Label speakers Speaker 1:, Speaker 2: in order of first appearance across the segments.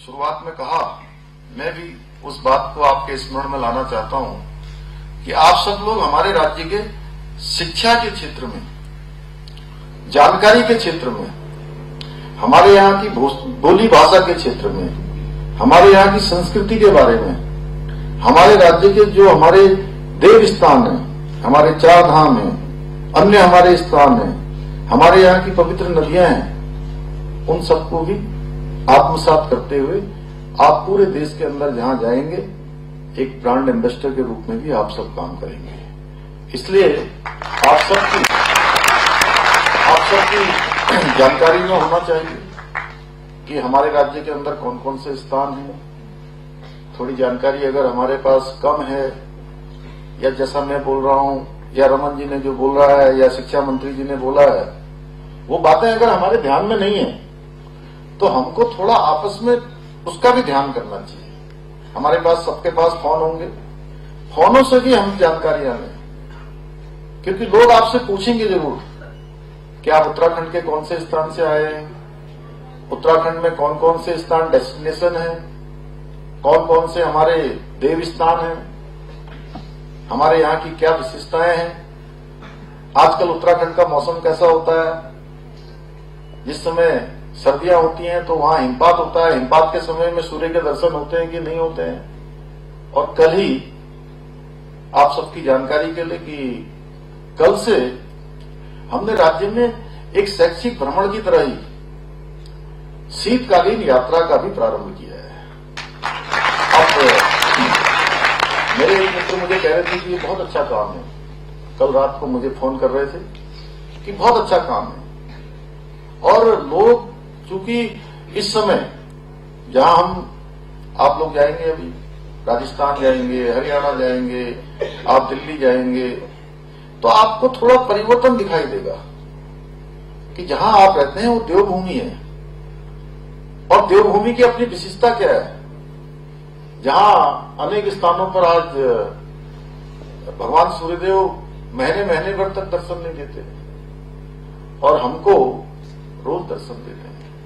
Speaker 1: शुरुआत में कहा, मैं भी उस बात को आपके स्मरण में लाना चाहता हूं कि आप सब लोग हमारे राज्य के शिक्षा के क्षेत्र में, जानकारी के क्षेत्र में, हमारे यहाँ की बोली भाषा के क्षेत्र में, हमारे यहाँ की संस्कृति के बारे में, हमारे राज्य के जो हमारे देव स्थान हैं, हमारे चार धाम हैं, अन्य हमारे स्थान हैं, हमारे यहाँ की पवित्र नदियां हैं, उन सबको भी आत्मसात करते हुए आप पूरे देश के अंदर जहां जाएंगे एक ब्रांड एम्बेसडर के रूप में भी आप सब काम करेंगे। इसलिए आप सबकी जानकारी में होना चाहिए कि हमारे राज्य के अंदर कौन कौन से स्थान हैं। थोड़ी जानकारी अगर हमारे पास कम है, या जैसा मैं बोल रहा हूं, या रमन जी ने जो बोल रहा है, या शिक्षा मंत्री जी ने बोला है, वो बातें अगर हमारे ध्यान में नहीं है तो हमको थोड़ा आपस में उसका भी ध्यान करना चाहिए। हमारे पास, सबके पास फोन होंगे, फोनों से भी हम जानकारियां लें, क्योंकि लोग आपसे पूछेंगे जरूर कि आप उत्तराखंड के कौन से स्थान से आए हैं, उत्तराखंड में कौन कौन से स्थान डेस्टिनेशन है, कौन कौन से हमारे देव स्थान हैं, हमारे यहाँ की क्या विशेषताएं हैं, आजकल उत्तराखंड का मौसम कैसा होता है। जिस समय सर्दियां होती हैं तो वहां हिमपात होता है, हिमपात के समय में सूर्य के दर्शन होते हैं कि नहीं होते हैं। और कल ही आप सबकी जानकारी के लिए कि कल से हमने राज्य में एक शैक्षिक भ्रमण की तरह ही शीतकालीन यात्रा का भी प्रारंभ किया है। अब मेरे एक मित्र मुझे कह रहे थे कि ये बहुत अच्छा काम है, कल रात को मुझे फोन कर रहे थे कि बहुत अच्छा काम है। और लोग चूंकि इस समय जहां आप लोग जाएंगे, अभी राजस्थान जाएंगे, हरियाणा जाएंगे, आप दिल्ली जाएंगे, तो आपको थोड़ा परिवर्तन दिखाई देगा कि जहां आप रहते हैं वो देवभूमि है, और देवभूमि की अपनी विशेषता क्या है। जहां अनेक स्थानों पर आज भगवान सूर्यदेव महीने महीने भर तक दर्शन नहीं देते, और हमको रोज दर्शन देते हैं।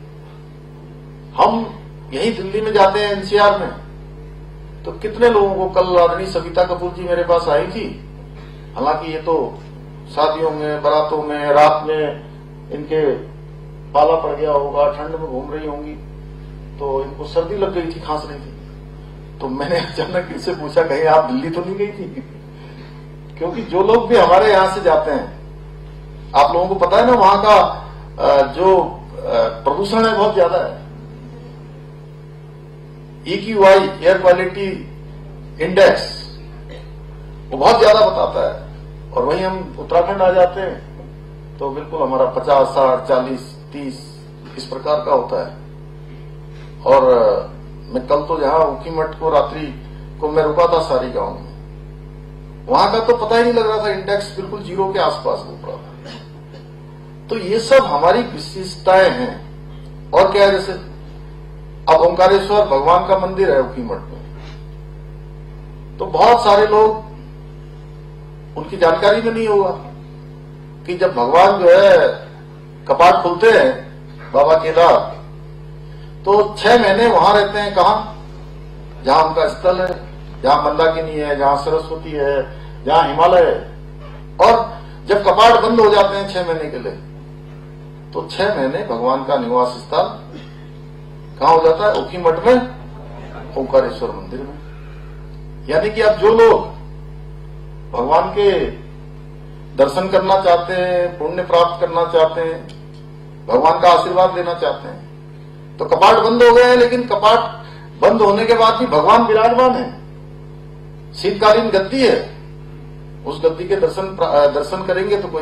Speaker 1: हम यही दिल्ली में जाते हैं, एनसीआर में, तो कितने लोगों को, कल आदरणीय सविता कपूर जी मेरे पास आई थी, हालांकि ये तो शादियों में, बारातों में, रात में इनके पाला पड़ गया होगा, ठंड में घूम रही होंगी, तो इनको सर्दी लग गई थी, खांस रही थी। तो मैंने अचानक इनसे पूछा, कहीं आप दिल्ली तो नहीं गई थी? क्योंकि जो लोग भी हमारे यहां से जाते हैं, आप लोगों को पता है ना, वहां का जो प्रदूषण है बहुत ज्यादा है। EQI, एयर क्वालिटी इंडेक्स, वो बहुत ज्यादा बताता है। और वहीं हम उत्तराखंड आ जाते हैं तो बिल्कुल हमारा 50, 60, 40, 30 इस प्रकार का होता है। और मैं कल तो जहां ऊखीमठ को रात्रि को मैं रुका था सारी गांव में, वहां का तो पता ही नहीं लग रहा था, इंडेक्स बिल्कुल 0 के आसपास घूम रहा था। तो ये सब हमारी विशेषताएं हैं। और क्या है, जैसे अब ओंकारेश्वर भगवान का मंदिर है ऊखीमठ में, तो बहुत सारे लोग, उनकी जानकारी में नहीं होगा कि जब भगवान जो है कपाट खुलते हैं बाबा केदार, तो 6 महीने वहां रहते हैं। कहां? जहां उनका स्थल है, जहां मंदाकिनी है, जहां सरस्वती है, जहां हिमालय है। और जब कपाट बंद हो जाते हैं 6 महीने के लिए, तो 6 महीने भगवान का निवास स्थल कहां हो जाता है? ऊखीमठ में, ओंकारेश्वर मंदिर में। यानी कि अब जो लोग भगवान के दर्शन करना चाहते हैं, पुण्य प्राप्त करना चाहते हैं, भगवान का आशीर्वाद लेना चाहते हैं, तो कपाट बंद हो गए हैं, लेकिन कपाट बंद होने के बाद भी भगवान विराजमान है। शीतकालीन गद्दी है, उस गद्दी के दर्शन करेंगे। तो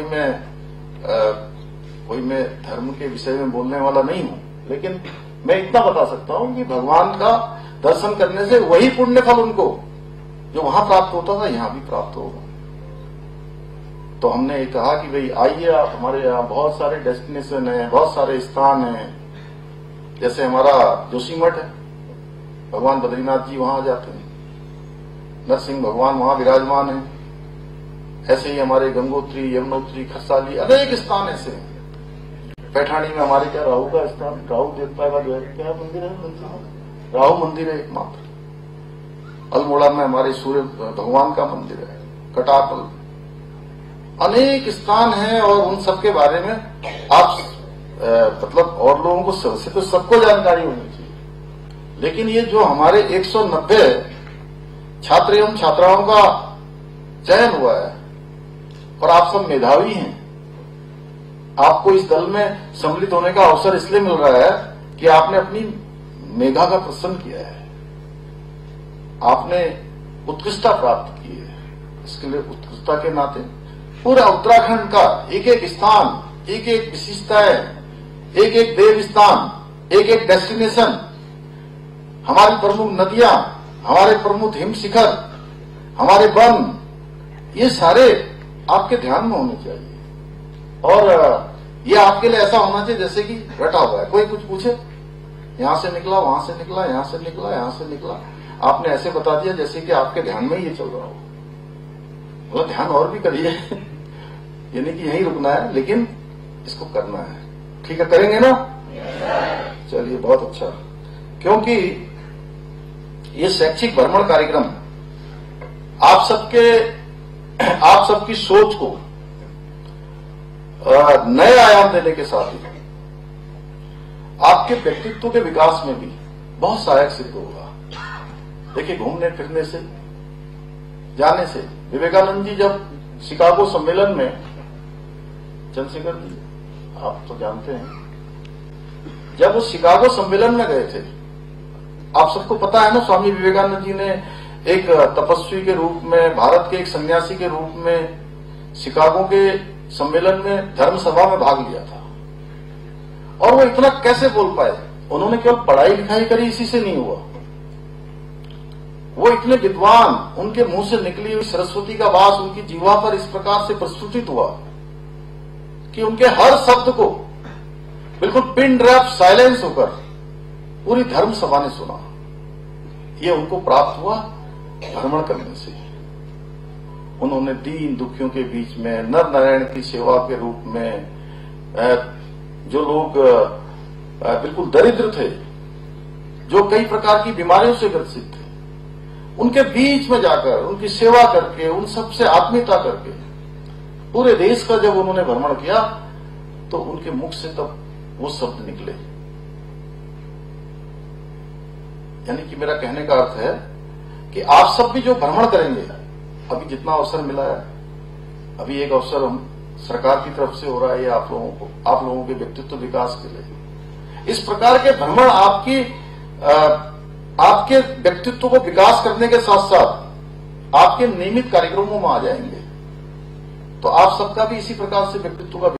Speaker 1: कोई मैं धर्म के विषय में बोलने वाला नहीं हूं, लेकिन मैं इतना बता सकता हूं कि भगवान का दर्शन करने से वही पुण्य फल उनको जो वहां प्राप्त होता था, यहां भी प्राप्त होगा। तो हमने कहा कि भाई आइए आप, हमारे यहाँ बहुत सारे डेस्टिनेशन है, बहुत सारे स्थान हैं। जैसे हमारा जोशीमठ है, भगवान बद्रीनाथ जी वहां जाते हैं, नरसिंह भगवान वहां विराजमान है। ऐसे ही हमारे गंगोत्री, यमुनोत्री, खरसाली, अनेक स्थान ऐसे हैं। पैठानी में हमारे क्या राहु का स्थान, राहु देवता का जो है क्या मंदिर है, राहु मंदिर है एकमात्र, अल्मोड़ा में हमारे सूर्य भगवान का मंदिर है, कटापल, अनेक स्थान हैं और उन सब के बारे में आप मतलब और लोगों को सबसे तो सबको जानकारी होनी चाहिए। लेकिन ये जो हमारे 190 छात्र एवं छात्राओं का चयन हुआ है और आप सब मेधावी हैं, आपको इस दल में सम्मिलित होने का अवसर इसलिए मिल रहा है कि आपने अपनी मेधा का प्रदर्शन किया है, आपने उत्कृष्टता प्राप्त की है। इसके लिए उत्कृष्टता के नाते पूरा उत्तराखंड का एक एक स्थान, एक एक विशिष्टताएं, एक एक देव स्थान, एक एक डेस्टिनेशन, हमारी प्रमुख नदियां, हमारे प्रमुख हिम शिखर, हमारे वन, ये सारे आपके ध्यान में होने चाहिए। और ये आपके लिए ऐसा होना चाहिए जैसे कि रटा हुआ है, कोई कुछ पूछे, यहां से निकला, वहां से निकला, यहां से निकला, यहां से निकला, आपने ऐसे बता दिया जैसे कि आपके ध्यान में ये चल रहा हो। मतलब ध्यान और भी करिए, यानी कि यहीं रुकना है, लेकिन इसको करना है। ठीक है, करेंगे ना? चलिए, बहुत अच्छा। क्योंकि ये शैक्षिक भ्रमण कार्यक्रम आप सबकी सोच को नए आयाम देने के साथ ही आपके व्यक्तित्व के विकास में भी बहुत सहायक सिद्ध होगा। देखिए, घूमने फिरने से, जाने से, विवेकानंद जी जब शिकागो सम्मेलन में, चंद्रशेखर जी आप तो जानते हैं, जब वो शिकागो सम्मेलन में गए थे, आप सबको पता है ना, स्वामी विवेकानंद जी ने एक तपस्वी के रूप में, भारत के एक सन्यासी के रूप में शिकागो के सम्मेलन में धर्म सभा में भाग लिया था। और वो इतना कैसे बोल पाए? उन्होंने केवल पढ़ाई लिखाई करी, इसी से नहीं हुआ। वो इतने विद्वान, उनके मुंह से निकली हुई सरस्वती का वास उनकी जीवा पर इस प्रकार से प्रस्फुटित हुआ कि उनके हर शब्द को बिल्कुल पिन ड्रॉप साइलेंस होकर पूरी धर्म सभा ने सुना। ये उनको प्राप्त हुआ भ्रमण करने से। उन्होंने दीन दुखियों के बीच में, नर नारायण की सेवा के रूप में, जो लोग बिल्कुल दरिद्र थे, जो कई प्रकार की बीमारियों से ग्रसित थे, उनके बीच में जाकर उनकी सेवा करके, उन सबसे आत्मीयता करके पूरे देश का जब उन्होंने भ्रमण किया तो उनके मुख से तब वो शब्द निकले। यानी कि मेरा कहने का अर्थ है कि आप सब भी जो भ्रमण करेंगे, अभी जितना अवसर मिला है, अभी एक अवसर हम सरकार की तरफ से हो रहा है, ये आप लोगों के व्यक्तित्व विकास के लिए। इस प्रकार के भ्रमण आपके व्यक्तित्व को विकास करने के साथ साथ आपके नियमित कार्यक्रमों में आ जाएंगे। तो आप सबका भी इसी प्रकार से व्यक्तित्व का